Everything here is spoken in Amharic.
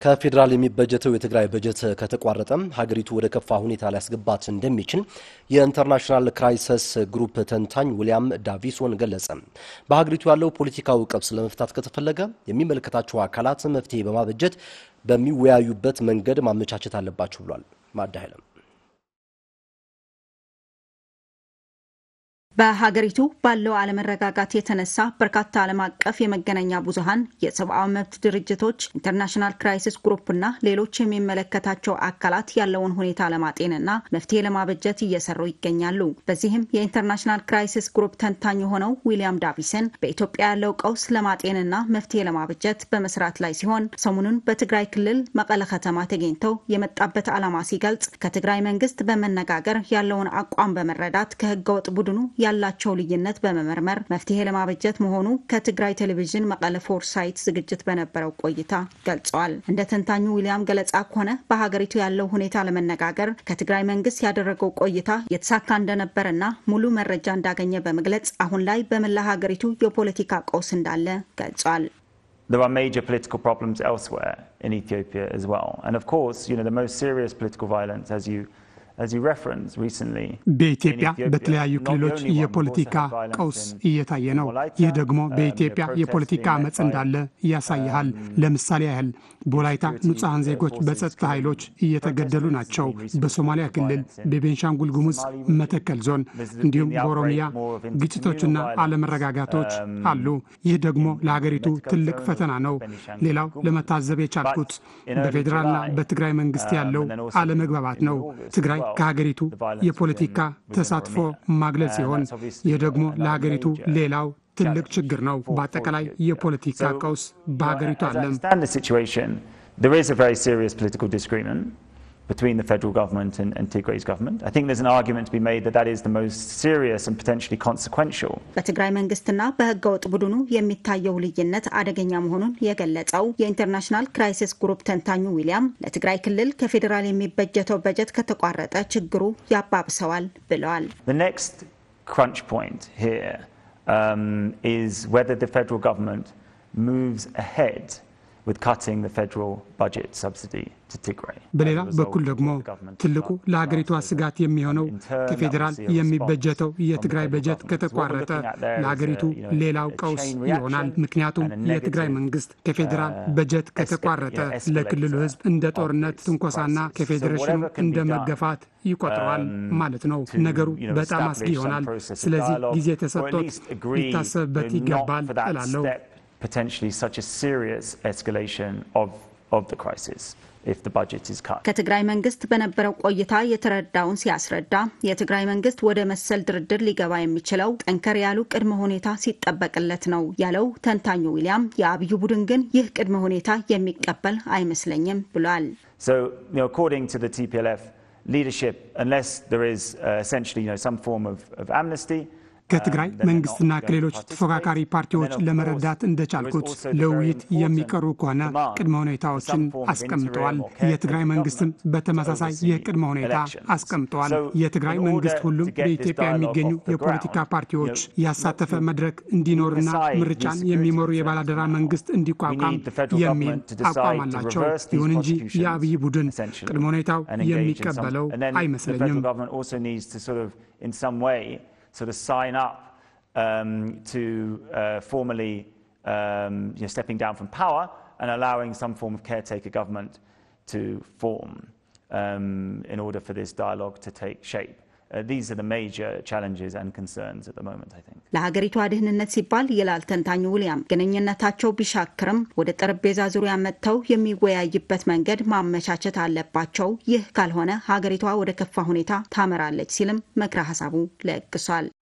ከፌደራል የሚበጀተው የትግራይ በጀት ከተቋረጠም ሀገሪቱ ወደ ከፋ ሁኔታ ሊያስገባት እንደሚችል የኢንተርናሽናል ክራይሲስ ግሩፕ ተንታኝ ዊሊያም ዳቪሶን ገለጸ። በሀገሪቱ ያለው ፖለቲካዊ ቀውስ ለመፍታት ከተፈለገ የሚመለከታቸው አካላት መፍትሄ በማበጀት በሚወያዩበት መንገድ ማመቻቸት አለባቸው ብሏል። ማዳሃለም በሀገሪቱ ባለው አለመረጋጋት የተነሳ በርካታ ዓለም አቀፍ የመገናኛ ብዙሃን የሰብአዊ መብት ድርጅቶች ኢንተርናሽናል ክራይሲስ ግሩፕና ሌሎች የሚመለከታቸው አካላት ያለውን ሁኔታ ለማጤንና መፍትሄ ለማበጀት እየሰሩ ይገኛሉ። በዚህም የኢንተርናሽናል ክራይሲስ ግሩፕ ተንታኝ ሆነው ዊሊያም ዳቪሰን በኢትዮጵያ ያለው ቀውስ ለማጤንና መፍትሄ ለማበጀት በመስራት ላይ ሲሆን ሰሞኑን በትግራይ ክልል መቀለ ከተማ ተገኝተው የመጣበት ዓላማ ሲገልጽ ከትግራይ መንግስት በመነጋገር ያለውን አቋም በመረዳት ከህገወጥ ቡድኑ ያላቸው ልዩነት በመመርመር መፍትሄ ለማበጀት መሆኑ ከትግራይ ቴሌቪዥን መቀለ ፎርሳይት ዝግጅት በነበረው ቆይታ ገልጸዋል። እንደ ተንታኙ ዊሊያም ገለጻ ከሆነ በሀገሪቱ ያለው ሁኔታ ለመነጋገር ከትግራይ መንግስት ያደረገው ቆይታ የተሳካ እንደነበረና ሙሉ መረጃ እንዳገኘ በመግለጽ አሁን ላይ በመላ ሀገሪቱ የፖለቲካ ቀውስ እንዳለ ገልጸዋል። There are major political problems elsewhere in Ethiopia as well. And of course, the most serious political violence as you referenced recently በኢትዮጵያ በተለያዩ ክልሎች የፖለቲካ ቀውስ እየታየ ነው። ይህ ደግሞ በኢትዮጵያ የፖለቲካ አመጽ እንዳለ ያሳያል። ለምሳሌ ያህል በወላይታ ንጹሃን ዜጎች በጸጥታ ኃይሎች እየተገደሉ ናቸው። በሶማሊያ ክልል፣ በቤንሻንጉል ጉሙዝ መተከል ዞን እንዲሁም በኦሮሚያ ግጭቶችና አለመረጋጋቶች አሉ። ይህ ደግሞ ለሀገሪቱ ትልቅ ፈተና ነው። ሌላው ለመታዘብ የቻልኩት በፌደራልና በትግራይ መንግስት ያለው አለመግባባት ነው። ትግራይ ከሀገሪቱ የፖለቲካ ተሳትፎ ማግለጽ ሲሆን ይህ ደግሞ ለሀገሪቱ ሌላው ትልቅ ችግር ነው። በአጠቃላይ የፖለቲካ ቀውስ በሀገሪቱ አለ። There is a very serious political disagreement between the federal government and Tigray's government. I think there's an argument to be made that is the most serious and potentially consequential. በትግራይ መንግስትና በህገወጥ ቡድኑ የሚታየው ልዩነት አደገኛ መሆኑን የገለጸው የኢንተርናሽናል ክራይሲስ ግሩፕ ተንታኙ ዊሊያም ለትግራይ ክልል ከፌደራል የሚበጀተው በጀት ከተቋረጠ ችግሩ ያባብሰዋል ብለዋል። The next crunch point here is whether the federal government moves ahead with cutting the federal budget subsidy to Tigray. በሌላ በኩል ደግሞ ትልቁ ለሀገሪቱ ስጋት የሚሆነው ከፌደራል የሚበጀተው የትግራይ በጀት ከተቋረጠ ለሀገሪቱ ሌላው ቀውስ ይሆናል። ምክንያቱም የትግራይ መንግስት ከፌደራል በጀት ከተቋረጠ ለክልሉ ህዝብ እንደ ጦርነት ትንኮሳና ከፌዴሬሽኑ እንደ መገፋት ይቆጥረዋል ማለት ነው። ነገሩ በጣም አስጊ ይሆናል። ስለዚህ ጊዜ ተሰጥቶት ሊታሰብበት ይገባል እላለሁ። Potentially such a serious escalation of the crisis if the budget is cut. ከትግራይ መንግስት በነበረው ቆይታ የተረዳውን ሲያስረዳ የትግራይ መንግስት ወደ መሰል ድርድር ሊገባ የሚችለው ጠንከር ያሉ ቅድመ ሁኔታ ሲጠበቅለት ነው ያለው ተንታኙ ዊሊያም የአብዩ ቡድን ግን ይህ ቅድመ ሁኔታ የሚቀበል አይመስለኝም ብሏል። So according to the TPLF leadership, unless there is essentially some form of amnesty, ከትግራይ መንግስትና ከሌሎች ተፎካካሪ ፓርቲዎች ለመረዳት እንደቻልኩት ለውይይት የሚቀርቡ ከሆነ ቅድመ ሁኔታዎችን አስቀምጠዋል። የትግራይ መንግስትም በተመሳሳይ የቅድመ ሁኔታ አስቀምጠዋል። የትግራይ መንግስት ሁሉም በኢትዮጵያ የሚገኙ የፖለቲካ ፓርቲዎች ያሳተፈ መድረክ እንዲኖርና ምርጫን የሚመሩ የባላደራ መንግስት እንዲቋቋም የሚል አቋም አላቸው። ይሁን እንጂ የአብይ ቡድን ቅድመ ሁኔታው የሚቀበለው አይመስለኝም። sort of sign up to formally stepping down from power and allowing some form of caretaker government to form in order for this dialogue to take shape. These are the major challenges and concerns at the moment, I think. ለሀገሪቱ ደህንነት ሲባል ይላል ተንታኙ ዊሊያም ግንኙነታቸው ቢሻክርም ወደ ጠረጴዛ ዙሪያ መጥተው የሚወያይበት መንገድ ማመቻቸት አለባቸው። ይህ ካልሆነ ሀገሪቷ ወደ ከፋ ሁኔታ ታመራለች ሲልም ምክረ ሐሳቡ ለግሷል።